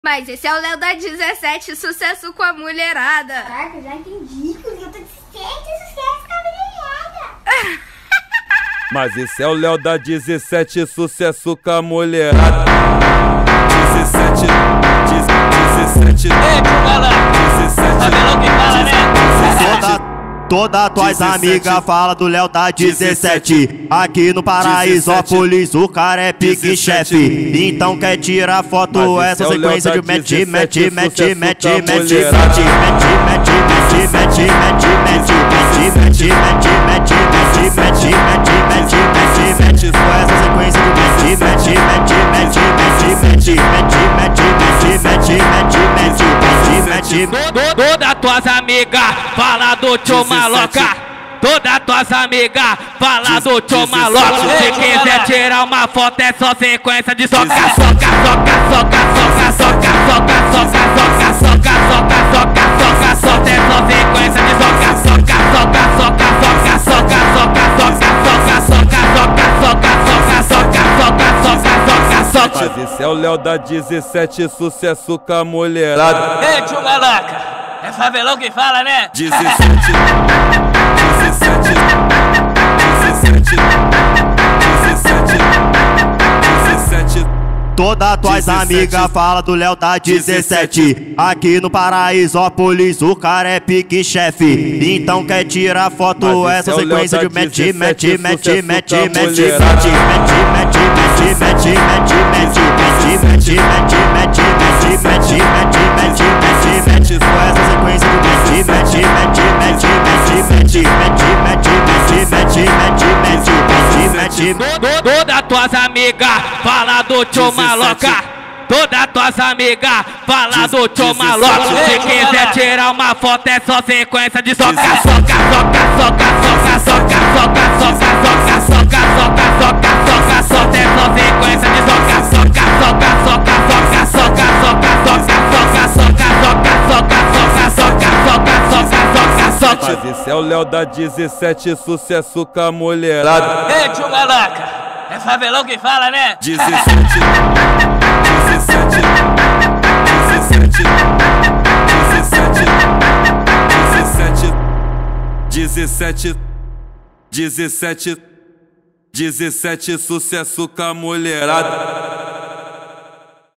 Mas esse é o Léo da 17, sucesso com a mulherada. Caraca, já entendi. Eu tô 17, sucesso com a mulherada. Mas esse é o Léo da 17, sucesso com a mulherada. 17, 17. Ei, galera, 17. cabelão que fala, né? Todas tuas amigas fala do Léo da 17. Aqui no Paraisópolis o cara é pique chefe. Então quer tirar foto, essa sequência de mete, mete, mete, mete, mete, mete, mete, mete, mete, mete, mete, mete, mete, mete, mete, mete, mete, mete, mete, só essa sequência de mete, mete, mete, mete, mete, mete, mete, mete, mete, mete, mete, mete. Todas tuas amigas fala do tio maloca. Todas tuas amigas fala do tio maloca. Se quiser tirar uma foto é só sequência de soca, soca, soca, soca, soca, soca, soca, soca, soca, soca, soca, soca, soca, soca, é só sequência de soca, soca, soca, soca, soca, soca, soca, soca, soca, soca, soca, soca, soca, soca, soca. Mas esse é o Léo da 17, sucesso com a mulherada. Ei, tio maloca, é favelão que fala, né? 17, 17, 17, 17. Todas tuas amigas fala do Léo da 17. Aqui no Paraisópolis o cara é pique chefe. Então quer tirar foto, essa sequência de mete, mete, mete, mete, mete, mete, mete, mete, mete, mete, mete, mete, mete, mete, mete, mete, mete, mete, mete, só essa sequência de mete, mete, mete, mete, mete, mete, mete, mete, mete, mete, mete, mete. Todas tuas amigas fala do tio maloca. Todas tuas amigas fala do tio maloca. Se quiser tirar uma foto é só sequência de soca, soca, soca, soca, soca, soca, soca, soca, soca, soca, soca, soca, soca, é só sequência de soca, soca, soca, soca, soca, soca, soca, soca, soca, soca, soca, soca, soca, soca, soca. Mas esse é o Léo da 17, sucesso com a mulherada. Ei, tio maloca, é favelão que fala, né? 17, 17, 17, 17, 17, 17, 17, sucesso com a mulherada.